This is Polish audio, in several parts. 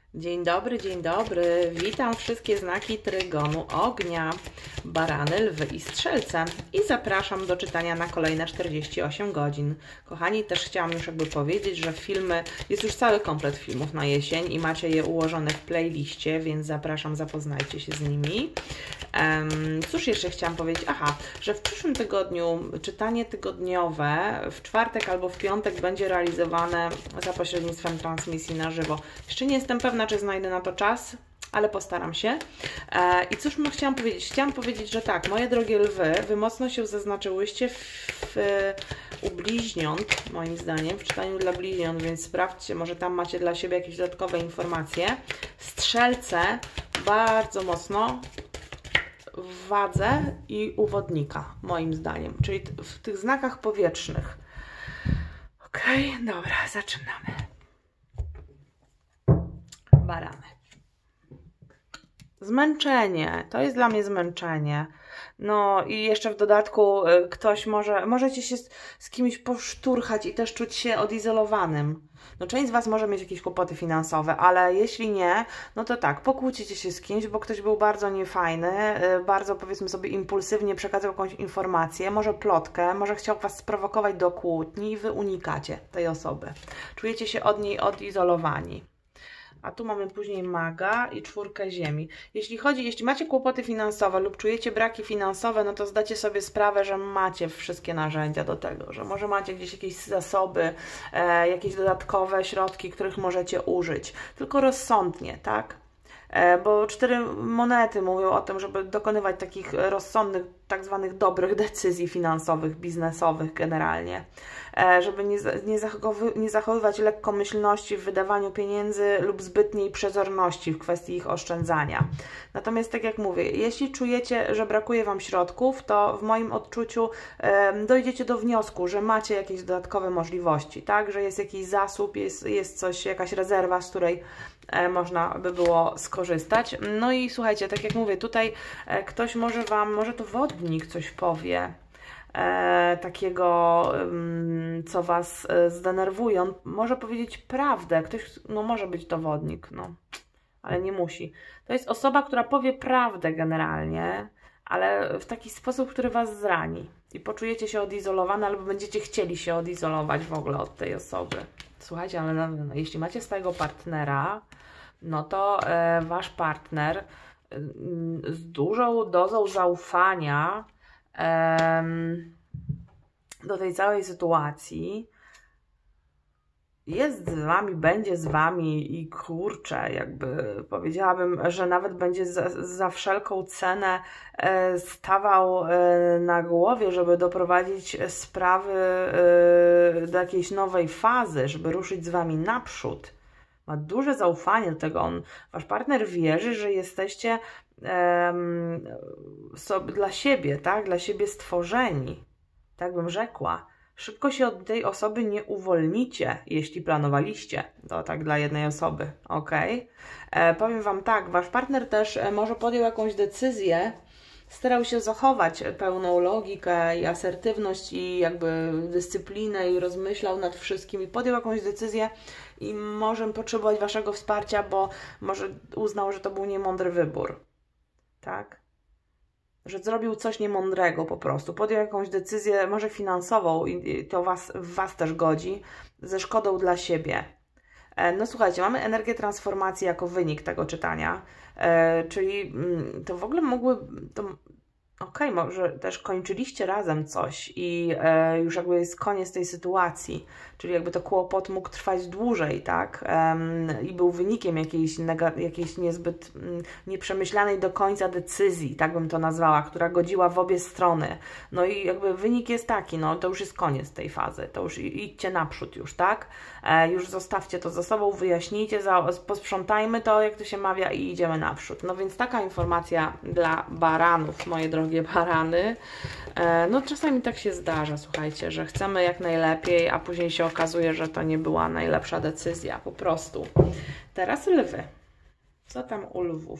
Dzień dobry. Witam wszystkie znaki trygonu ognia, barany, lwy i strzelce i zapraszam do czytania na kolejne 48 godzin. Kochani, też chciałam już powiedzieć, że filmy, jest już cały komplet filmów na jesień i macie je ułożone w playliście, więc zapraszam, zapoznajcie się z nimi. Cóż jeszcze chciałam powiedzieć? Aha, że w przyszłym tygodniu czytanie tygodniowe w czwartek albo w piątek będzie realizowane za pośrednictwem transmisji na żywo. Jeszcze nie jestem pewna, czy znajdę na to czas, ale postaram się. I cóż chciałam powiedzieć? Chciałam powiedzieć, że tak, moje drogie lwy, Wy mocno się zaznaczyłyście u bliźniąt, moim zdaniem, w czytaniu dla bliźniąt, więc sprawdźcie, może tam macie dla siebie jakieś dodatkowe informacje. Strzelce bardzo mocno w wadze i u wodnika, moim zdaniem, czyli w tych znakach powietrznych. Ok, dobra, zaczynamy. Barany. Zmęczenie, to jest dla mnie zmęczenie. No i jeszcze w dodatku ktoś możecie się z kimś poszturchać i też czuć się odizolowanym. No część z Was może mieć jakieś kłopoty finansowe, ale jeśli nie, no to tak, pokłócicie się z kimś, bo ktoś był bardzo niefajny, bardzo powiedzmy sobie impulsywnie przekazał jakąś informację, może plotkę, może chciał Was sprowokować do kłótni i Wy unikacie tej osoby. Czujecie się od niej odizolowani. A tu mamy później maga i czwórkę ziemi. Jeśli macie kłopoty finansowe lub czujecie braki finansowe, no to zdacie sobie sprawę, że macie wszystkie narzędzia do tego, że może macie gdzieś jakieś zasoby, jakieś dodatkowe środki, których możecie użyć. Tylko rozsądnie, tak? Bo 4 monety mówią o tym, żeby dokonywać takich rozsądnych, tak zwanych dobrych decyzji finansowych, biznesowych generalnie. Żeby nie zachowywać lekkomyślności w wydawaniu pieniędzy lub zbytniej przezorności w kwestii ich oszczędzania. Natomiast tak jak mówię, jeśli czujecie, że brakuje Wam środków, to w moim odczuciu dojdziecie do wniosku, że macie jakieś dodatkowe możliwości, tak? Że jest jakiś zasób, jest coś, jakaś rezerwa, z której można by było skorzystać. No i słuchajcie, tak jak mówię, tutaj ktoś może to wodnik coś powie, takiego, co Was zdenerwuje. On może powiedzieć prawdę. Ktoś, no może być to wodnik, no, ale nie musi. To jest osoba, która powie prawdę generalnie, ale w taki sposób, który Was zrani. I poczujecie się odizolowane, albo będziecie chcieli się odizolować w ogóle od tej osoby. Słuchajcie, ale no, jeśli macie swojego partnera, no to Wasz partner z dużą dozą zaufania do tej całej sytuacji jest z Wami, będzie z Wami i kurczę, jakby powiedziałabym, że nawet będzie za wszelką cenę stawał na głowie, żeby doprowadzić sprawy do jakiejś nowej fazy, żeby ruszyć z Wami naprzód. Ma duże zaufanie do tego. Wasz partner wierzy, że jesteście dla siebie, tak? Dla siebie stworzeni. Tak bym rzekła. Szybko się od tej osoby nie uwolnicie, jeśli planowaliście. To tak dla jednej osoby, ok? Powiem Wam tak, Wasz partner też może podjął jakąś decyzję, starał się zachować pełną logikę i asertywność i jakby dyscyplinę i rozmyślał nad wszystkim i podjął jakąś decyzję i może potrzebować Waszego wsparcia, bo może uznał, że to był niemądry wybór. Tak? Że zrobił coś niemądrego po prostu. Podjął jakąś decyzję, może finansową i to w Was też godzi, ze szkodą dla siebie. No słuchajcie, mamy energię transformacji jako wynik tego czytania, czyli to w ogóle okej, może też kończyliście razem coś i już jakby jest koniec tej sytuacji, czyli jakby to kłopot mógł trwać dłużej, tak? I był wynikiem jakiejś niezbyt nieprzemyślanej do końca decyzji, tak bym to nazwała, która godziła w obie strony. No i jakby wynik jest taki, no to już jest koniec tej fazy, to już idźcie naprzód już, tak? Już zostawcie to za sobą, wyjaśnijcie, posprzątajmy to, jak to się mawia i idziemy naprzód. No więc taka informacja dla baranów, moje drogie barany. No czasami tak się zdarza, słuchajcie, że chcemy jak najlepiej, a później się okazuje, że to nie była najlepsza decyzja, po prostu. Teraz lwy. Co tam u lwów?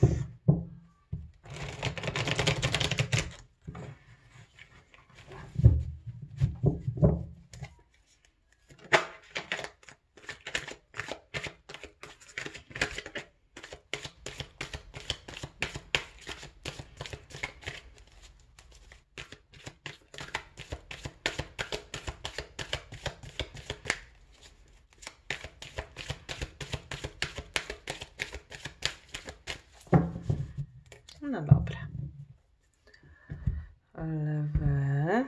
No dobra. Lewy.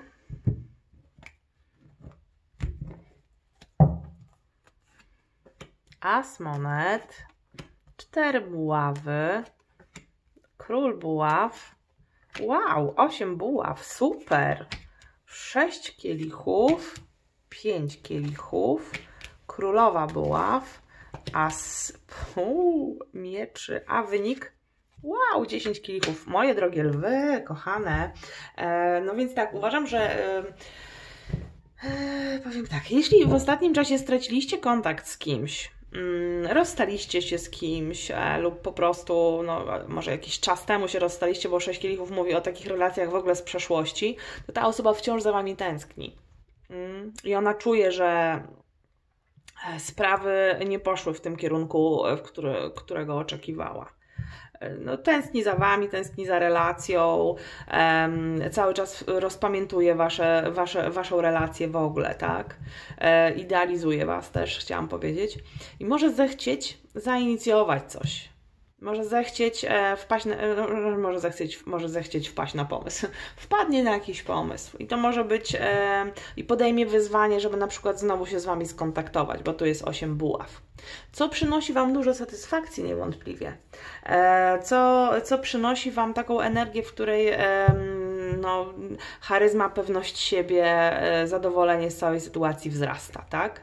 As monet. 4 buławy. Król buław. Wow, 8 buław. Super. 6 kielichów. 5 kielichów. Królowa buław. As mieczy. A wynik? Wow, 10 kielichów. Moje drogie lwy, kochane. No więc tak, uważam, że powiem tak, jeśli w ostatnim czasie straciliście kontakt z kimś, rozstaliście się z kimś lub po prostu, no może jakiś czas temu się rozstaliście, bo 6 kielichów mówi o takich relacjach w ogóle z przeszłości, to ta osoba wciąż za Wami tęskni. I ona czuje, że sprawy nie poszły w tym kierunku, którego oczekiwała. No, tęskni za Wami, tęskni za relacją, cały czas rozpamiętuje Waszą relację w ogóle, tak? Idealizuje Was też, chciałam powiedzieć. I może zechcieć zainicjować coś. Może zechcieć wpaść na pomysł. Wpadnie na jakiś pomysł. I to może być i podejmie wyzwanie, żeby na przykład znowu się z Wami skontaktować, bo tu jest 8 buław. Co przynosi Wam dużo satysfakcji niewątpliwie. Co przynosi Wam taką energię, w której no, charyzma, pewność siebie, zadowolenie z całej sytuacji wzrasta, tak?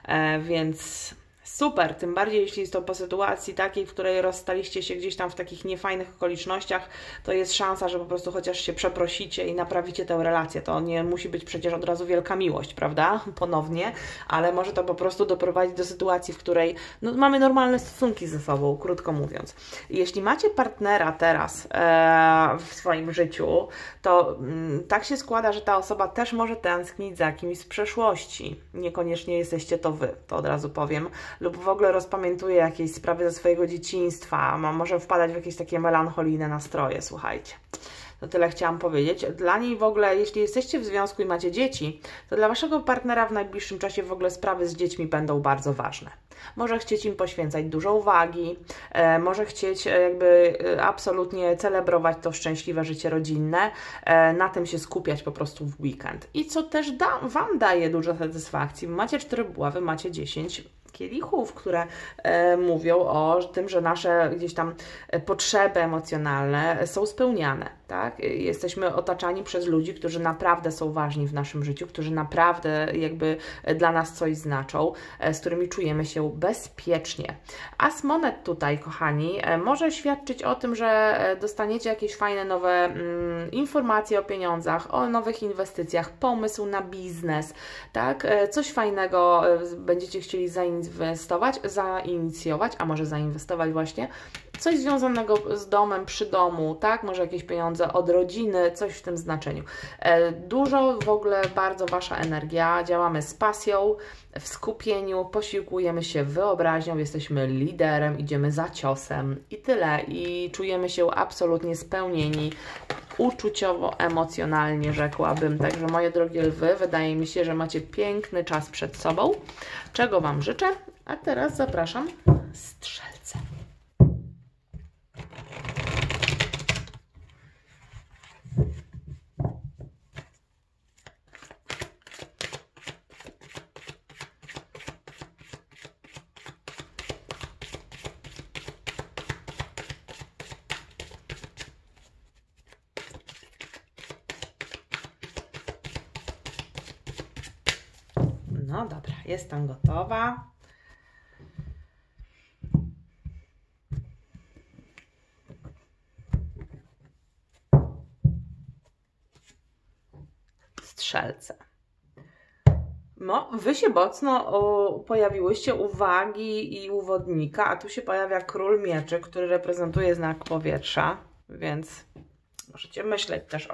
Więc super, tym bardziej jeśli jest to po sytuacji takiej, w której rozstaliście się gdzieś tam w takich niefajnych okolicznościach, to jest szansa, że po prostu chociaż się przeprosicie i naprawicie tę relację. To nie musi być przecież od razu wielka miłość, prawda? Ponownie, ale może to po prostu doprowadzić do sytuacji, w której no, mamy normalne stosunki ze sobą, krótko mówiąc. Jeśli macie partnera teraz w swoim życiu, to tak się składa, że ta osoba też może tęsknić za kimś z przeszłości. Niekoniecznie jesteście to Wy, to od razu powiem, lub w ogóle rozpamiętuje jakieś sprawy ze swojego dzieciństwa, może wpadać w jakieś takie melancholijne nastroje, słuchajcie. To tyle chciałam powiedzieć. Dla niej w ogóle, jeśli jesteście w związku i macie dzieci, to dla Waszego partnera w najbliższym czasie w ogóle sprawy z dziećmi będą bardzo ważne. Może chcieć im poświęcać dużo uwagi, może chcieć jakby absolutnie celebrować to szczęśliwe życie rodzinne, na tym się skupiać po prostu w weekend. I co też Wam daje dużo satysfakcji. Macie 4 buławy, macie 10 kielichów, które mówią o tym, że nasze gdzieś tam potrzeby emocjonalne są spełniane, tak? Jesteśmy otaczani przez ludzi, którzy naprawdę są ważni w naszym życiu, którzy naprawdę jakby dla nas coś znaczą, z którymi czujemy się bezpiecznie. As monet tutaj, kochani, może świadczyć o tym, że dostaniecie jakieś fajne nowe informacje o pieniądzach, o nowych inwestycjach, pomysł na biznes, tak? Coś fajnego będziecie chcieli zainicjować, a może zainwestować właśnie, coś związanego z domem, przy domu, tak? Może jakieś pieniądze od rodziny, coś w tym znaczeniu. Dużo w ogóle, bardzo Wasza energia, działamy z pasją, w skupieniu, posiłkujemy się wyobraźnią, jesteśmy liderem, idziemy za ciosem i tyle. I czujemy się absolutnie spełnieni, uczuciowo, emocjonalnie, rzekłabym. Także moje drogie lwy, wydaje mi się, że macie piękny czas przed sobą, czego Wam życzę. A teraz zapraszam strzelce. No dobra, jestem gotowa. Strzelce. No, Wy się mocno pojawiłyście uwagi i uwodnika, a tu się pojawia król mieczy, który reprezentuje znak powietrza, więc możecie myśleć też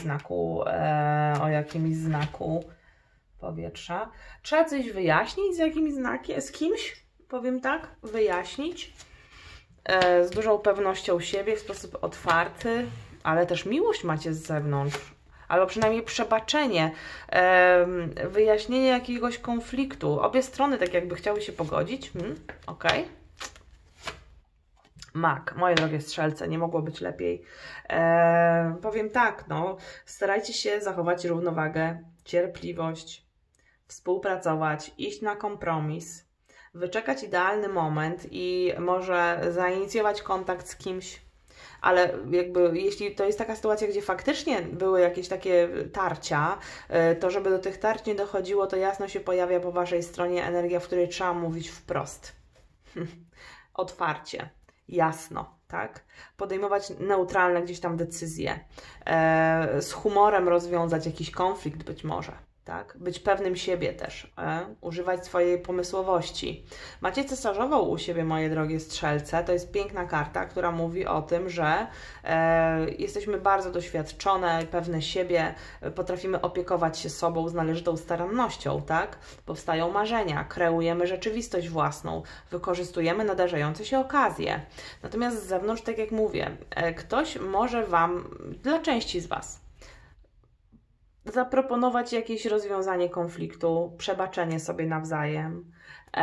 o jakimś znaku powietrza. Trzeba coś wyjaśnić z kimś, powiem tak, wyjaśnić z dużą pewnością siebie, w sposób otwarty, ale też miłość macie z zewnątrz, albo przynajmniej przebaczenie, wyjaśnienie jakiegoś konfliktu. Obie strony tak jakby chciały się pogodzić. Ok. Mak, moje drogie strzelce, nie mogło być lepiej. Powiem tak, no, starajcie się zachować równowagę, cierpliwość, współpracować, iść na kompromis, wyczekać idealny moment i może zainicjować kontakt z kimś, ale jakby jeśli to jest taka sytuacja, gdzie faktycznie były jakieś takie tarcia, to żeby do tych tarć nie dochodziło, to jasno się pojawia po Waszej stronie energia, w której trzeba mówić wprost. Otwarcie, jasno, tak? Podejmować neutralne gdzieś tam decyzje, z humorem rozwiązać jakiś konflikt być może. Tak? Być pewnym siebie też, używać swojej pomysłowości. Macie cesarzową u siebie, moje drogie strzelce, to jest piękna karta, która mówi o tym, że jesteśmy bardzo doświadczone, pewne siebie, potrafimy opiekować się sobą z należytą starannością, tak? Powstają marzenia, kreujemy rzeczywistość własną, wykorzystujemy nadarzające się okazje. Natomiast z zewnątrz, tak jak mówię, ktoś może Wam, dla części z Was, zaproponować jakieś rozwiązanie konfliktu, przebaczenie sobie nawzajem.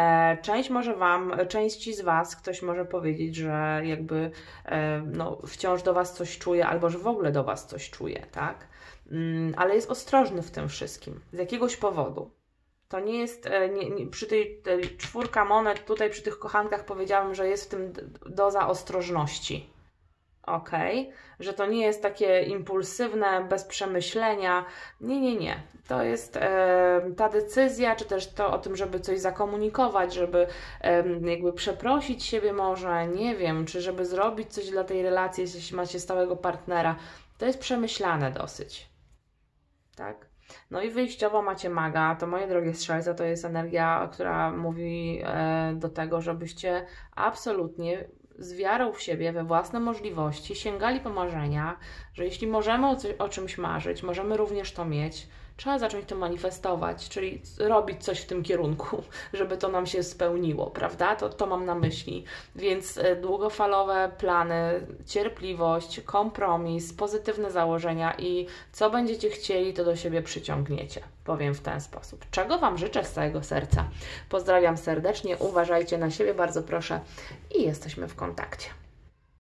Części z Was ktoś może powiedzieć, że jakby no, wciąż do Was coś czuje, albo że w ogóle do Was coś czuje, tak? Ale jest ostrożny w tym wszystkim, z jakiegoś powodu. To nie jest, przy tej czwórka monet, tutaj przy tych kochankach powiedziałam, że jest w tym doza ostrożności. Ok, że to nie jest takie impulsywne, bez przemyślenia. Nie. To jest ta decyzja, czy też to o tym, żeby coś zakomunikować, żeby jakby przeprosić siebie może, nie wiem, czy żeby zrobić coś dla tej relacji, jeśli macie stałego partnera. To jest przemyślane dosyć. Tak? No i wyjściowo macie maga, to moje drogie strzelce, to jest energia, która mówi do tego, żebyście absolutnie z wiarą w siebie, we własne możliwości sięgali po marzenia, że jeśli możemy o czymś marzyć, możemy również to mieć, trzeba zacząć to manifestować, czyli robić coś w tym kierunku, żeby to nam się spełniło, prawda? To mam na myśli. Więc długofalowe plany, cierpliwość, kompromis, pozytywne założenia i co będziecie chcieli, to do siebie przyciągniecie. Powiem w ten sposób. Czego Wam życzę z całego serca. Pozdrawiam serdecznie, uważajcie na siebie bardzo proszę i jesteśmy w kontakcie.